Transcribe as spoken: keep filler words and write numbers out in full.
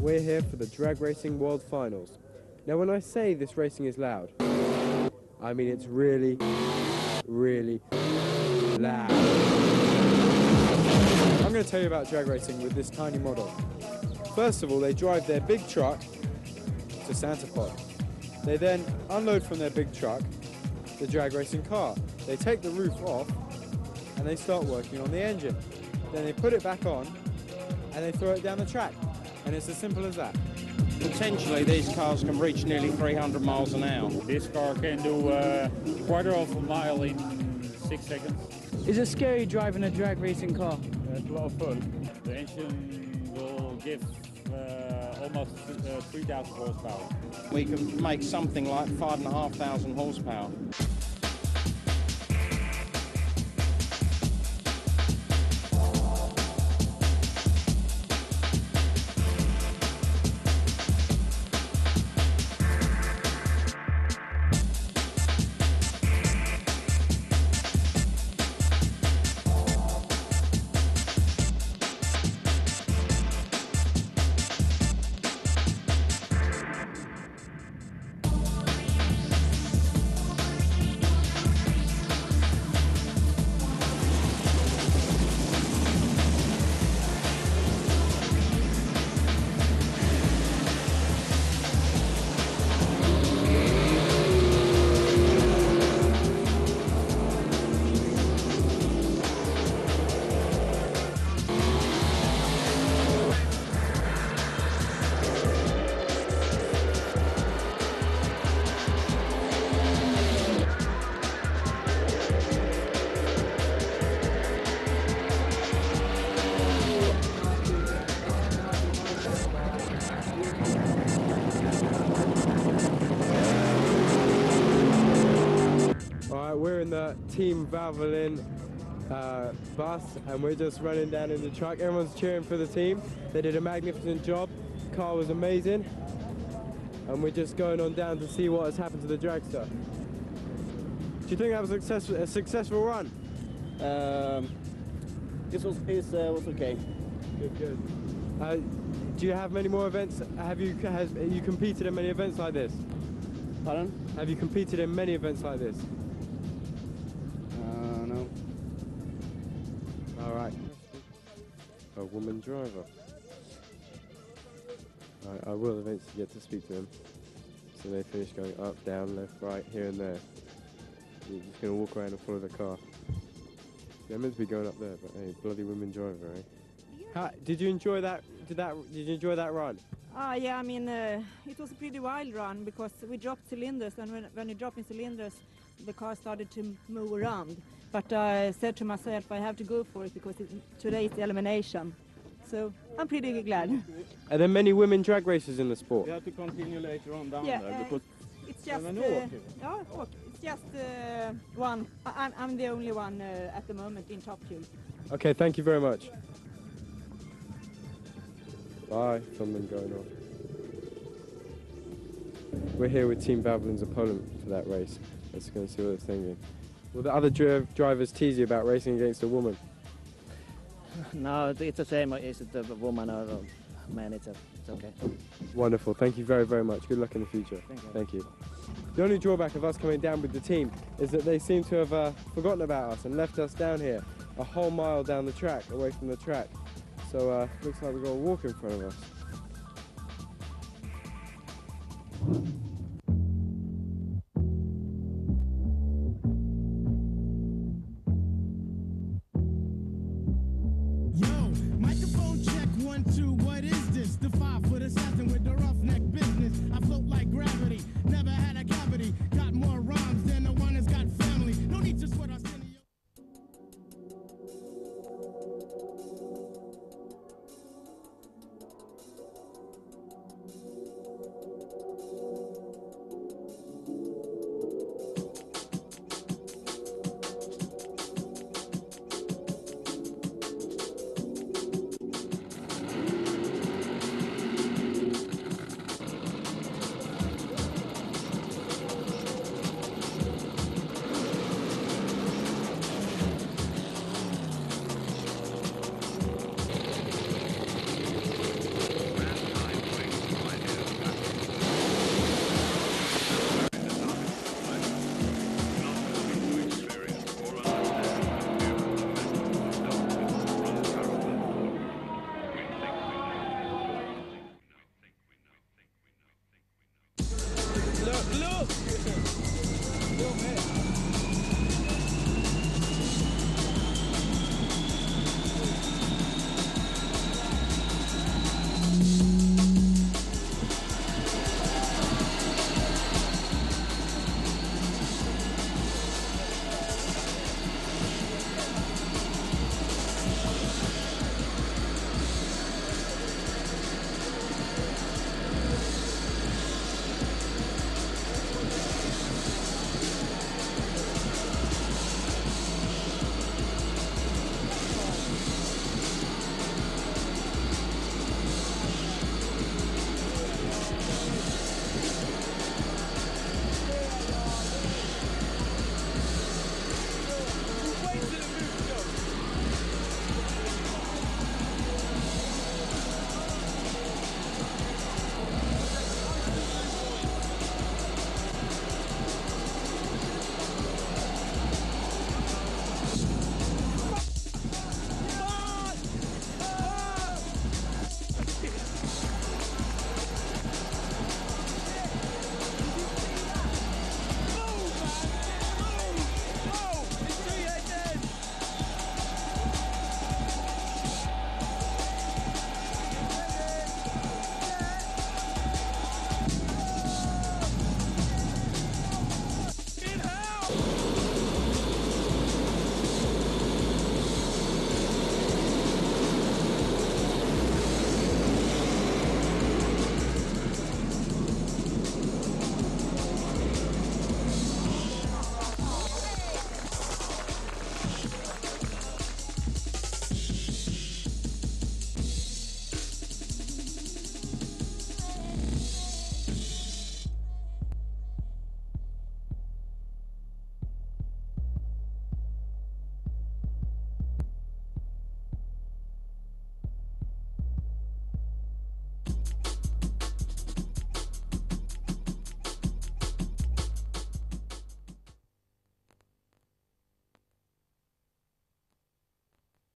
We're here for the Drag Racing World Finals. Now when I say this racing is loud, I mean it's really, really loud. I'm going to tell you about drag racing with this tiny model. First of all, they drive their big truck to Santa Pod. They then unload from their big truck the drag racing car. They take the roof off and they start working on the engine. Then they put it back on and they throw it down the track. And it's as simple as that. Potentially these cars can reach nearly three hundred miles an hour. This car can do a quarter of a mile in six seconds. Is it scary driving a drag racing car? It's a lot of fun. The engine will give uh, almost uh, three thousand horsepower. We can make something like five and a half thousand horsepower. We're in the Team Valvoline uh, bus and we're just running down in the truck. Everyone's cheering for the team. They did a magnificent job. The car was amazing. And we're just going on down to see what has happened to the dragster. Do you think that was a successful, a successful run? Um, this was, it uh, was okay. Good, good. Uh, do you have many more events? Have you, has, you competed in many events like this? Pardon? Have you competed in many events like this? Alright. A woman driver. I, I will eventually get to speak to him. So they finish going up, down, left, right, here and there. You're just going to walk around and follow the car. They're meant to be going up there, but hey, bloody woman driver, eh? How, did you enjoy that? Did that? Did you enjoy that run? Ah, uh, yeah. I mean, uh, it was a pretty wild run because we dropped cylinders, and when when you drop in cylinders, the car started to move around. But I said to myself, I have to go for it because it, today is the elimination. So I'm pretty glad. Are there many women drag racers in the sport? We have to continue later on down yeah, there uh, because it's just uh, yeah, it's just uh, one. I, I'm I'm the only one uh, at the moment in top two. Okay, thank you very much. Bye. Something going on. We're here with Team Valvoline's opponent for that race. Let's go and see what they're thinking. Will the other dri drivers tease you about racing against a woman? No, it's the same. Is it a woman or a man? It's, a, it's okay. Wonderful. Thank you very, very much. Good luck in the future. Thank you. Thank you. The only drawback of us coming down with the team is that they seem to have uh, forgotten about us and left us down here a whole mile down the track, away from the track. So uh, looks like we've got a walk in front of us. Yo, microphone check one, two, what is this? The five foot assassin with the roughneck